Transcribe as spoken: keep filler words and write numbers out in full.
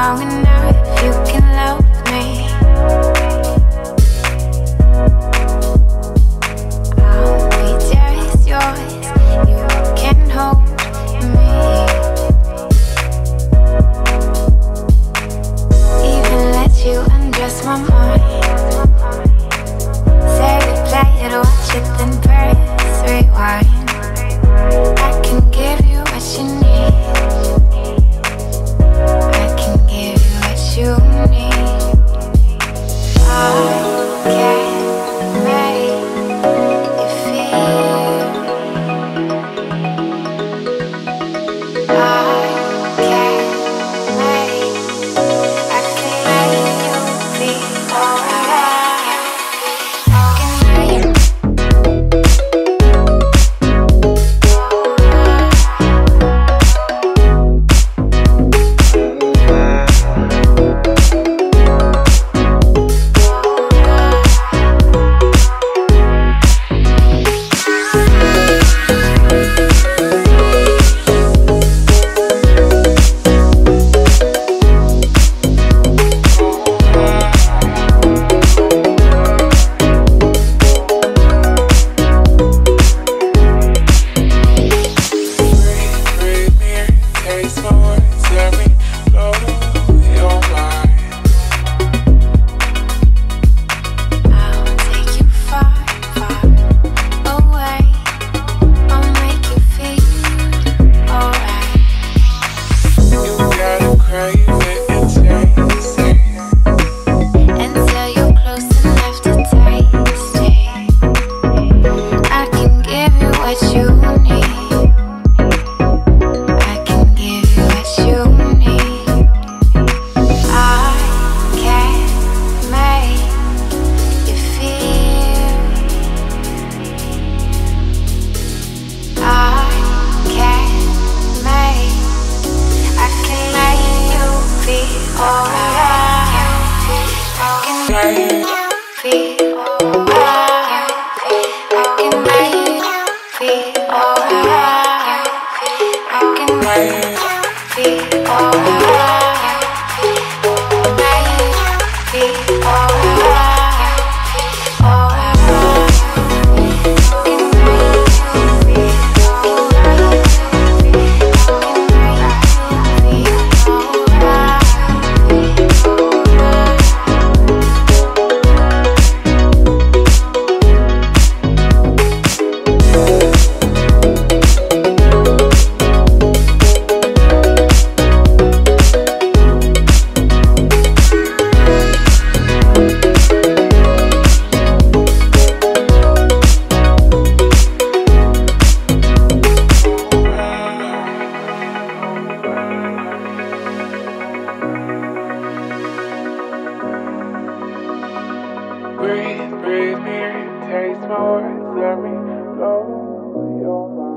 long enough, you can love me. I'll be just yours, you can hold me. Even let you undress my mind. Say we play it, watch it, then press rewind. I can give you what you need. I can give you what you need. I can make you feel. I can make, I can make you feel alright. I can make. Breathe, breathe me, taste more, let me blow your mind.